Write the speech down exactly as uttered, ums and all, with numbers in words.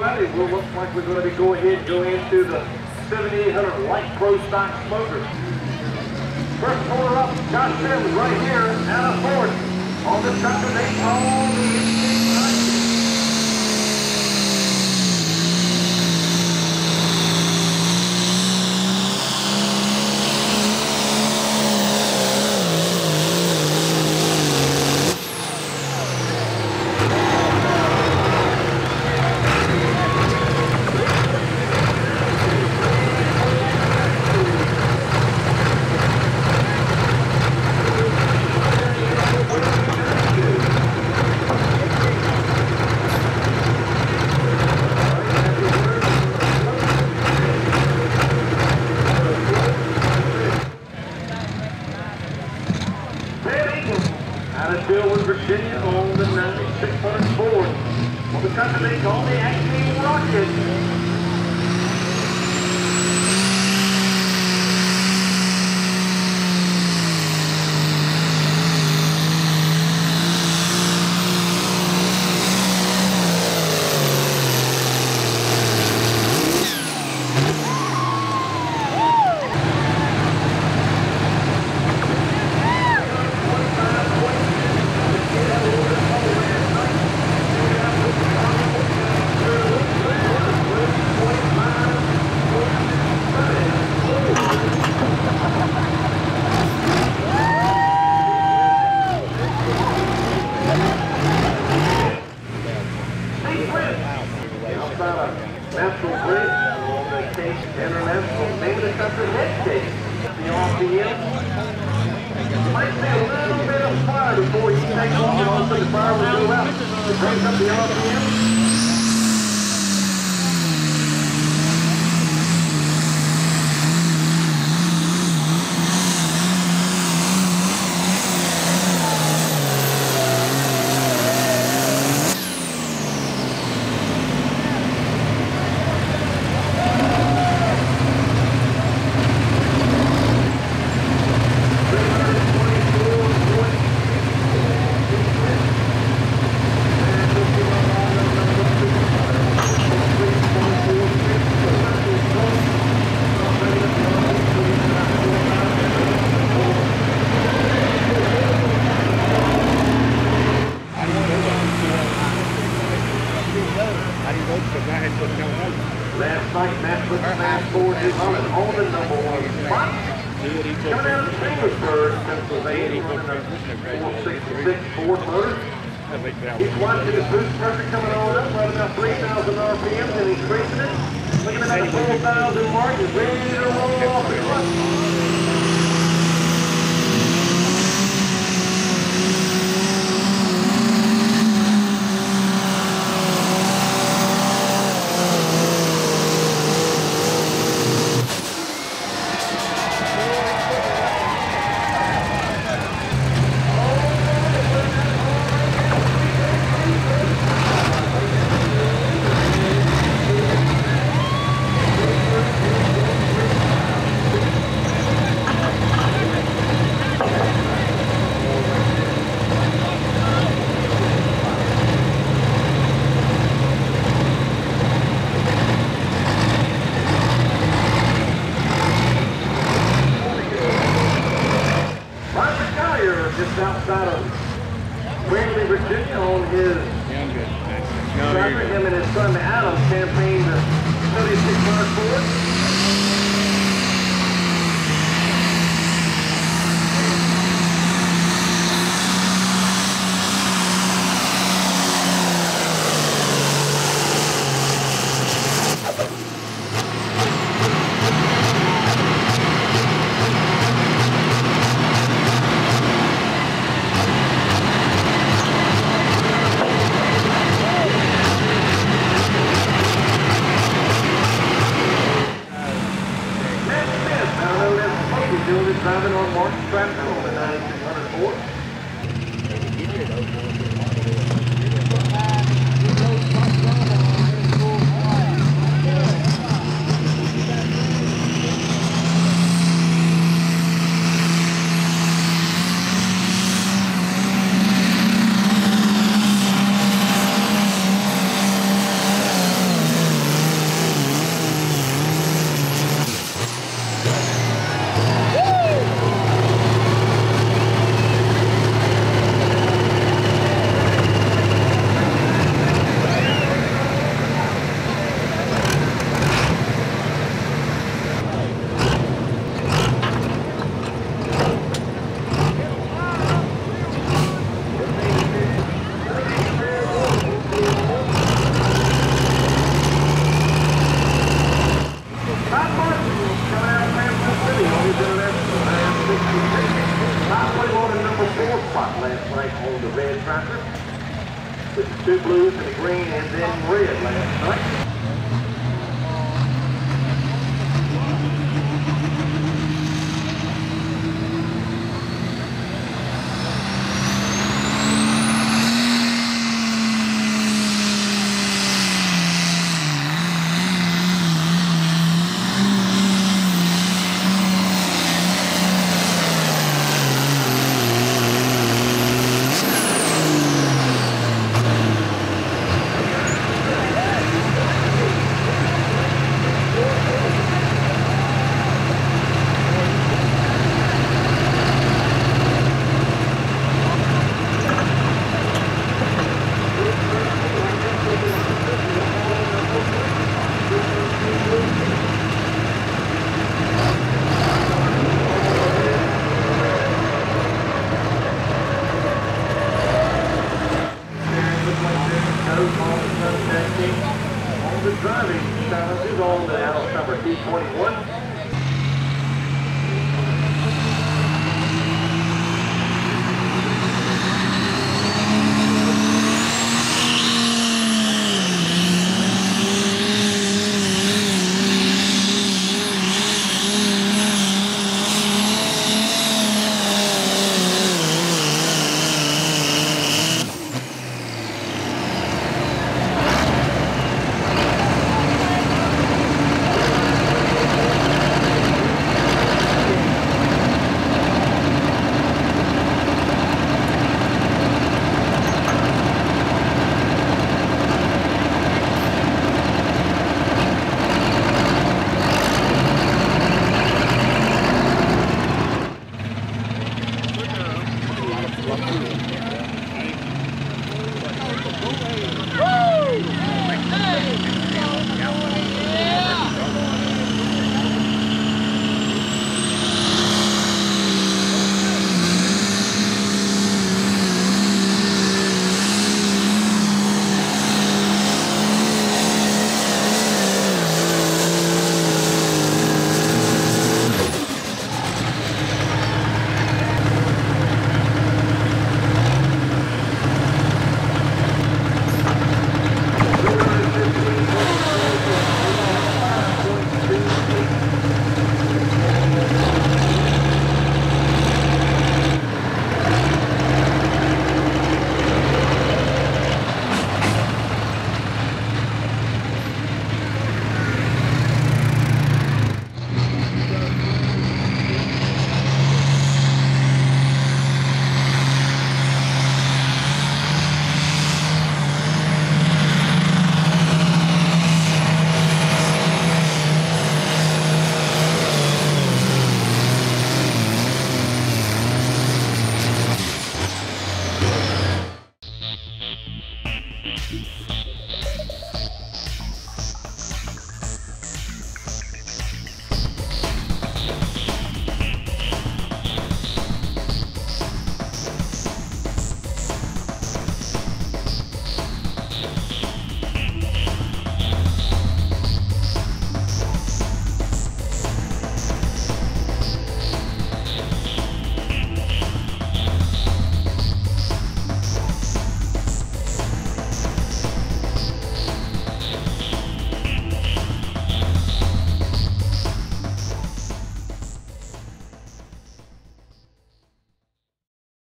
everybody. Well, looks like we're going to be going ahead and go into the seventy-eight hundred Light Pro Stock Smoker. First corner up, Josh Sims right here, out of fourth on the tractor. They own the Virginia on the ninety-six hundred Ford. On the country they call the Acme Rocket. National Grid, on the case, International, name of the country, next case, the R P M. Might see a little bit of fire before you take off, and also the fire will go out. It brings up the R P M. Last night, Matt put the fast forward his on the number one spot. Coming out of Lynchburg, Pennsylvania, four sixty-six Ford motor. He's watching his boost pressure coming on up, right about three thousand R P M, and he's increasing it. Looking at the four thousand mark, he's ready to roll off the clutch. Just outside of Waverly, Virginia, on his tractor. Him and his son Adam campaigned the seventy-six hundred Ford. Driving on Mark's tractor on the ninety-six hundred Ford. two blues and a green, and then red last night. On the driving challenges on the house number two twenty-one.